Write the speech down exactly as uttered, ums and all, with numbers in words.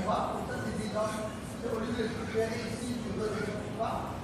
vois, pour ça c'est des gens, au lieu de récupérer ici, tu veux des gens pas.